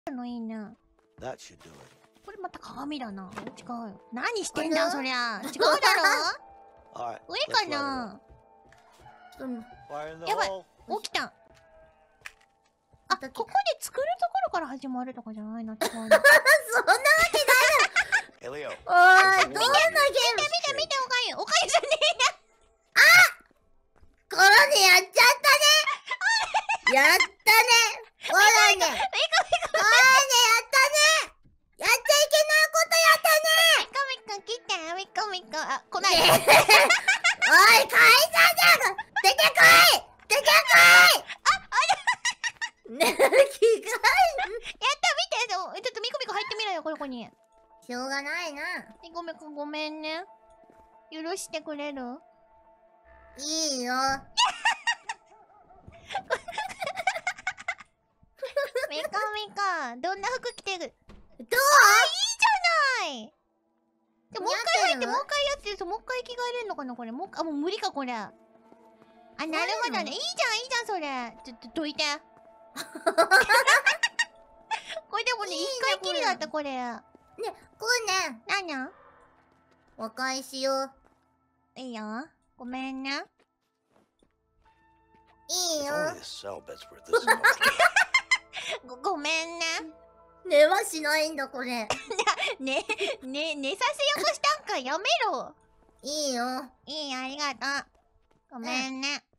のいいね。 That should do it. これまた鏡だな。違うよ。何してんだそりゃ。違うだろ Alright. 上かな。 Fire in the やばい hole. 起きた。あ、ここで作るところから始まるとかじゃないな。違うな。 そんなわけない Hey, Leo. おい、どんなゲーム見ておかゆ。おかゆじゃねコロネやっちゃったねやったねコロネコロネやったねやっちゃいけないことやったねえ。ミコミコ来て。ミコミコ。あ、来ない。 おい、解散じゃん出てこい出てこいねえ、着替えやった見て。ちょっとミコミコ入ってみろよ、ここに。 しょうがないな。 ミコミコごめんね。許してくれる？ いいよ。 ミコミコ、どんな服着てる？ どう？ いいじゃない。でもう一回入って、もう一回やってると、もう一回着替えれんのかなこれ。もう無理かこれ。あ、なるほどね。いいじゃん、いいじゃん、それ。ちょっとどいて。これでもね、一回きりだった、これ。 ね、これね、 なにゃ？ 和解しよう。 いいよ。ごめんね。 いい If よ。 only the cell beds were this comfortable. ごめんね。 寝はしないんだ、これ。 寝させようとしたんか、やめろ。 いいよ。 いいよ、ありがとう。ごめんね。